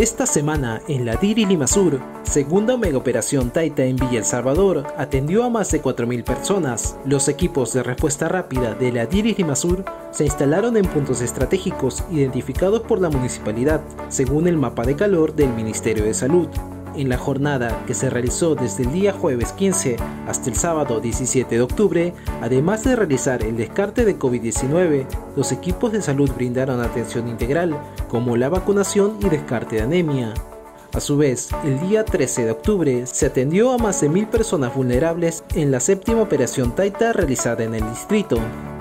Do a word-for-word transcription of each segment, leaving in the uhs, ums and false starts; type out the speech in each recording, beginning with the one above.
Esta semana, en la DIRI Limasur, segunda mega operación Taita en Villa El Salvador, atendió a más de cuatro mil personas. Los equipos de respuesta rápida de la DIRI Limasur se instalaron en puntos estratégicos identificados por la municipalidad, según el mapa de calor del Ministerio de Salud. En la jornada, que se realizó desde el día jueves quince hasta el sábado diecisiete de octubre, además de realizar el descarte de COVID diecinueve, los equipos de salud brindaron atención integral, como la vacunación y descarte de anemia. A su vez, el día trece de octubre se atendió a más de mil personas vulnerables en la séptima operación Taita realizada en el distrito.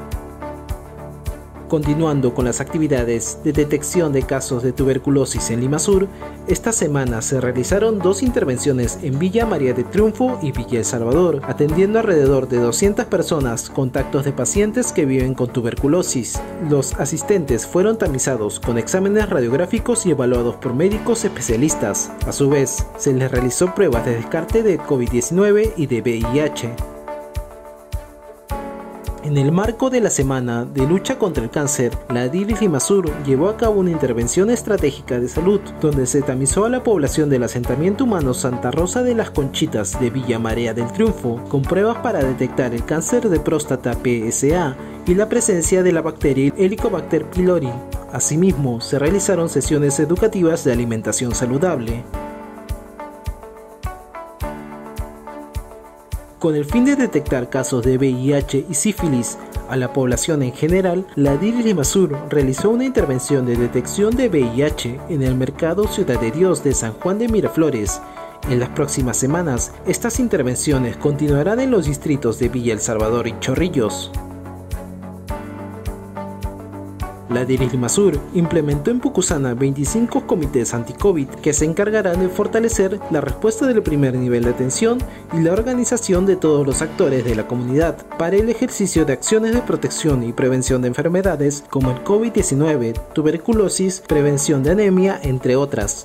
Continuando con las actividades de detección de casos de tuberculosis en Limasur, esta semana se realizaron dos intervenciones en Villa María del Triunfo y Villa El Salvador, atendiendo alrededor de doscientas personas contactos de pacientes que viven con tuberculosis. Los asistentes fueron tamizados con exámenes radiográficos y evaluados por médicos especialistas. A su vez, se les realizó pruebas de descarte de COVID diecinueve y de V I H. En el marco de la Semana de Lucha contra el Cáncer, la DIRI Limasur llevó a cabo una intervención estratégica de salud, donde se tamizó a la población del asentamiento humano Santa Rosa de las Conchitas de Villa María del Triunfo, con pruebas para detectar el cáncer de próstata P S A y la presencia de la bacteria Helicobacter pylori. Asimismo, se realizaron sesiones educativas de alimentación saludable. Con el fin de detectar casos de V I H y sífilis a la población en general, la DIRI Limasur realizó una intervención de detección de V I H en el mercado Ciudad de Dios de San Juan de Miraflores. En las próximas semanas, estas intervenciones continuarán en los distritos de Villa El Salvador y Chorrillos. La DIRI Limasur implementó en Pucusana veinticinco comités anti-COVID que se encargarán de fortalecer la respuesta del primer nivel de atención y la organización de todos los actores de la comunidad para el ejercicio de acciones de protección y prevención de enfermedades como el COVID diecinueve, tuberculosis, prevención de anemia, entre otras.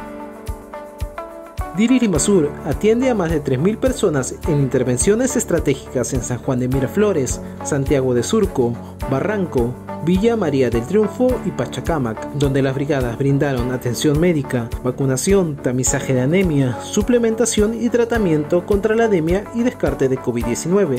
DIRI Limasur atiende a más de tres mil personas en intervenciones estratégicas en San Juan de Miraflores, Santiago de Surco, Barranco, Villa María del Triunfo y Pachacamac, donde las brigadas brindaron atención médica, vacunación, tamizaje de anemia, suplementación y tratamiento contra la anemia y descarte de COVID diecinueve.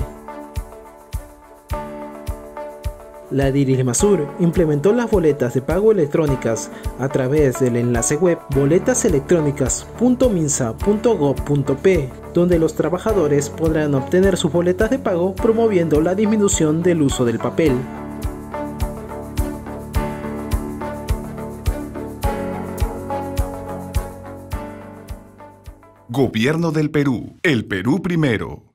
La DIRI Limasur implementó las boletas de pago electrónicas a través del enlace web boletas electrónicas punto minsa punto gob punto pe, donde los trabajadores podrán obtener sus boletas de pago promoviendo la disminución del uso del papel. Gobierno del Perú. El Perú primero.